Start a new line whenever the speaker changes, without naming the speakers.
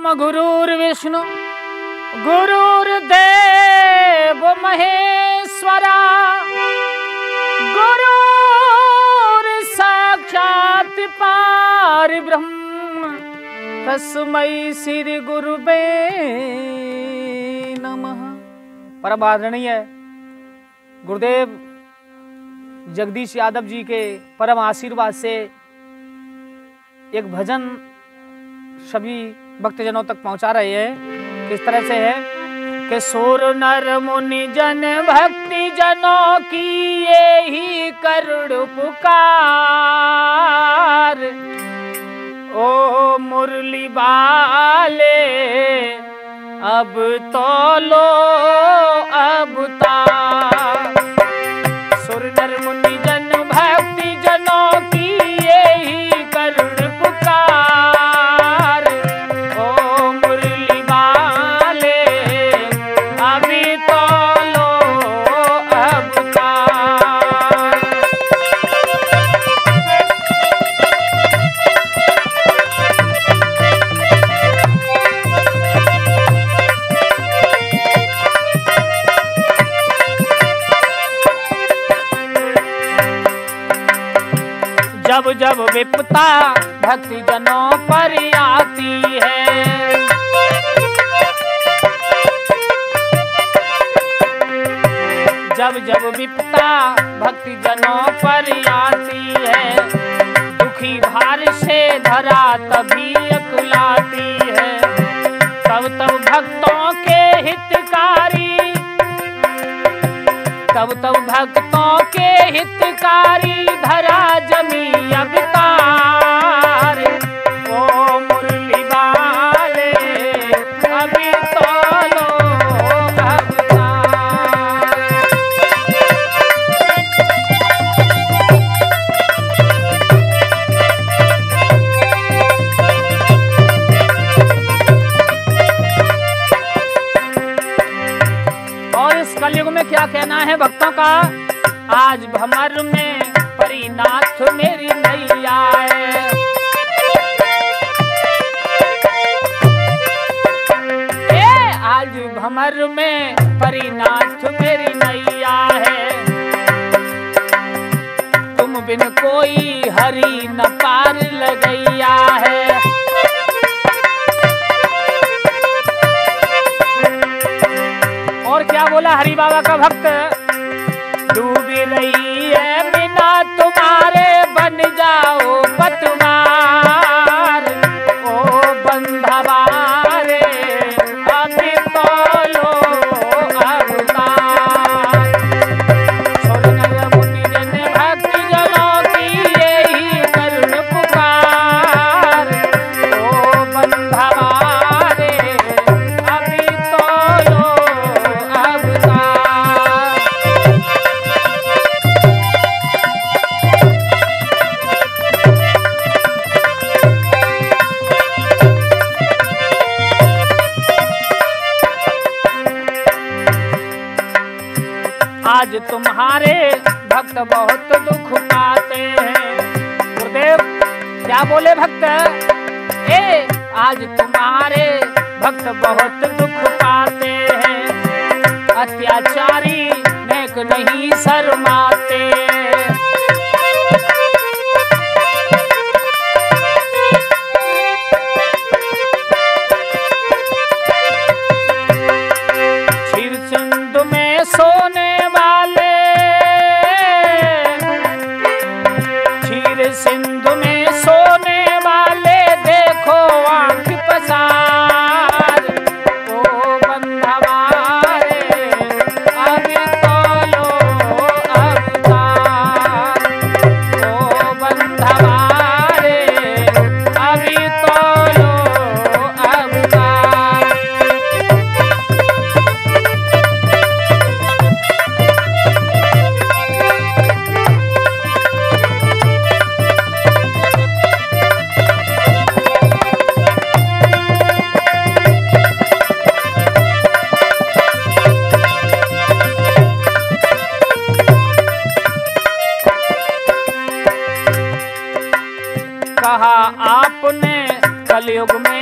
ब्रह्म गुरुर्विष्णु गुरुर्देव महेश्वरा गुरुर् साक्षात् परब्रह्म तस्मै श्री गुरुवे नमः। परम आदरणीय गुरुदेव जगदीश यादव जी के परम आशीर्वाद से एक भजन सभी भक्तजनों तक पहुंचा रहे हैं। किस तरह से है कि सुर नर मुनि जन भक्ति जनों की यही करुण पुकार, ओ मुरली बाले अब तो लो अवतार। सुर नर मुनि जन भक्ति जनों की यही करुण पुकार, ओ मुरली बाले अभी तो लो अवतार। जब जब विपदा भक्ति जनों पर आती है, जब जब विपदा भक्ति जनों पर आती है, दुखी भार से धरा तभी अकुलाती है। तब तब भक्तों के हितकारी, तब तब भक्तों के हितकारी धरा जमी अवतार, ओ मुरली बाले अभी तो लो अवतार। और इस कलयुग में क्या कहना है भक्तों का, आज भमर में परिनाथ मेरी नैया है। आज भमर में परिनाथ मेरी नैया है, तुम बिन कोई हरि न पार लगैया है। और क्या बोला हरि बाबा का भक्त, डूबी रही है बिना तुम्हारे बन जाओ पतवार, ओ बंधवारे अभी तो लो अवतार। सुर नर मुनि जन भक्ति जनों की यही करुण पुकार, ओ बंधवारे अभी तो लो अवतार। आज तुम्हारे भक्त बहुत दुख पाते हैं। गुरुदेव क्या बोले भक्त, आज तुम्हारे भक्त बहुत दुख पाते हैं, अत्याचारी नेक नहीं शर्माते। क्षीर सिंधु में सोने वाले, क्षीर सिंधु में सोने वाले देखो आंख पसार, ओ बंधवारे अभी तो लो अवतार, ओ बंधवारे अभी तो लो अवतार। कहा आपने कलयुग में